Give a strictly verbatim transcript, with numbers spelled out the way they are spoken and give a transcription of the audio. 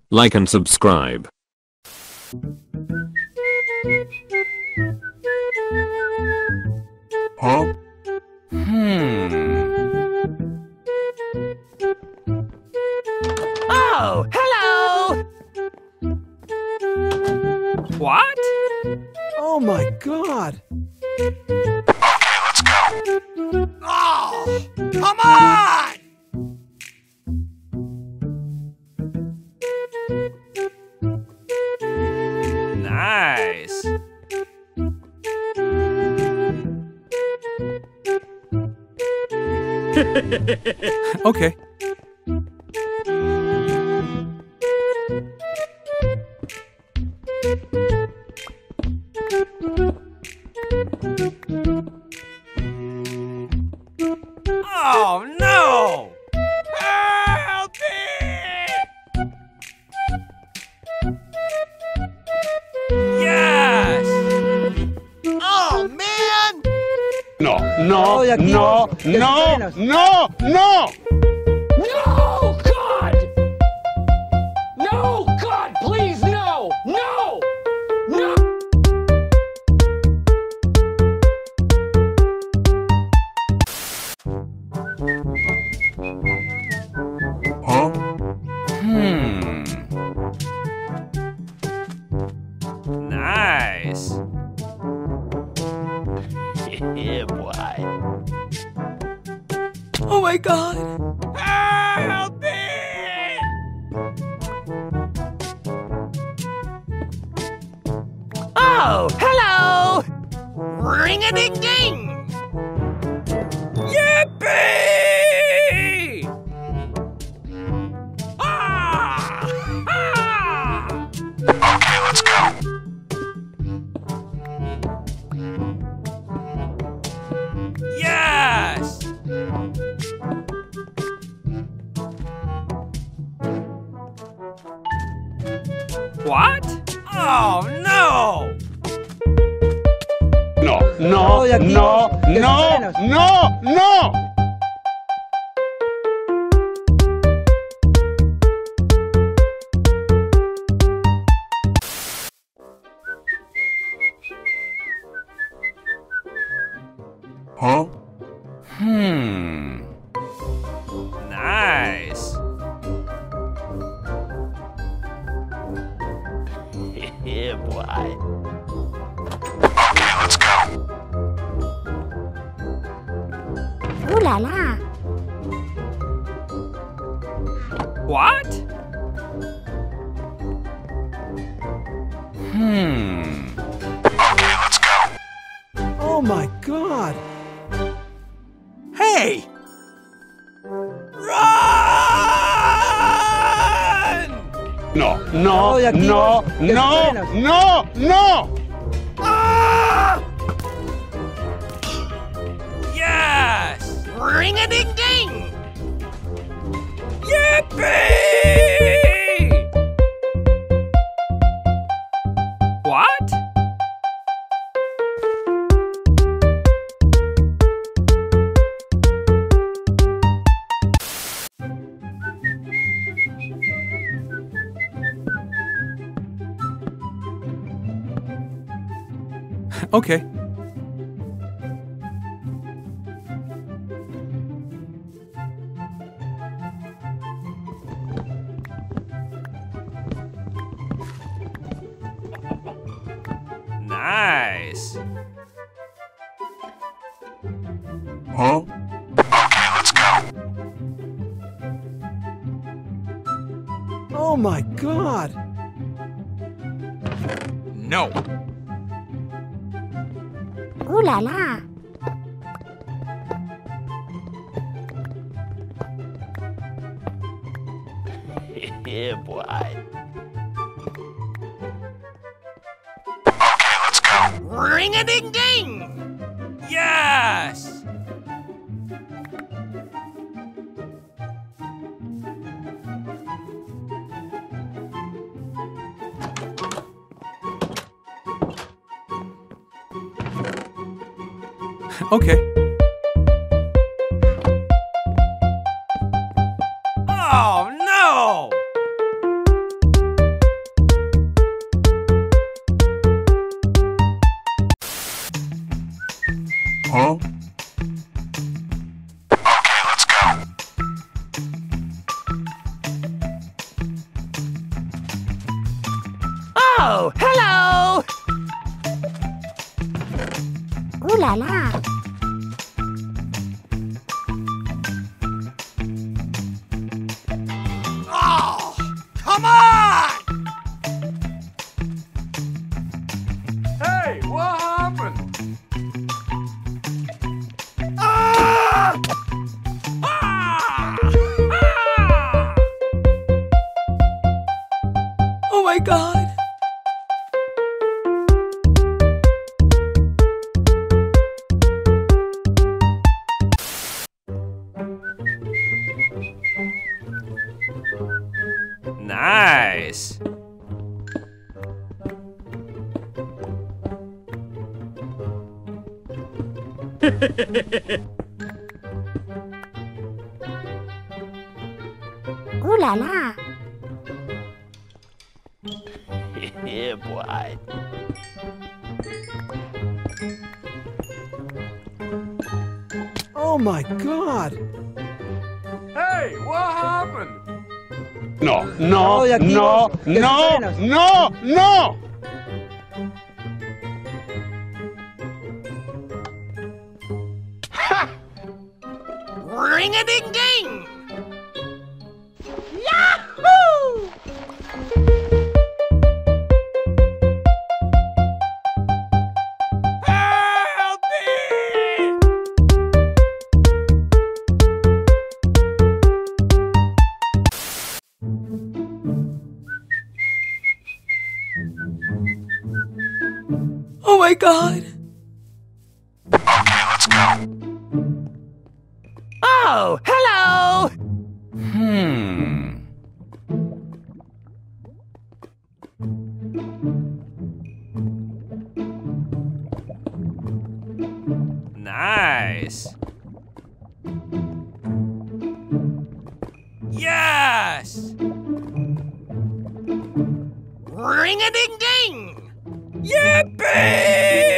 like and subscribe. Huh? Hmm. Oh, hello! What? Oh my god! Okay, let's go. Oh, come on! Nice. Okay. Oh no! Help me! Yes! Oh, man! No, no, no, no, no, no! No, God! No, God, please, no! No! No! Huh? Hmm. Nice. Yeah, boy. Oh my god! Help me! Oh, hello! Ring-a-ding-ding! Yippee! Ah! Ah! Okay, let's go. Yes! What? Oh no! No, no, no, no, no, no! Huh? Hmm. Nice. Yeah, boy. Okay, let's go. Ooh la la. What? Hmm. Okay, let's go. Oh my god! Hey! Run! No, no, no, no, no, no! Ah! Yes! Ring-a-ding-ding! Yippee! What? Okay. Nice. Huh? Okay, let's go. Oh my god! No. Ooh la la. Yeah, boy. Okay, let's go. Ring-a-ding-ding! Yes! Okay. Oh no! Huh? Okay, let's go. Oh, hello! Ooh la la. Oh, come on! Hey, what happened? Ah! Ah! Ah! Oh my God. Nice. Ooh la la. Yeah, boy. Oh my God. Hey, what happened? No, no, no, no, no, no. Ring-a-ding-ding! Help me! Oh my God. Okay, let's go. Oh, hello! Hmm. Nice. Yes! Ring-a-ding-ding! Yippee!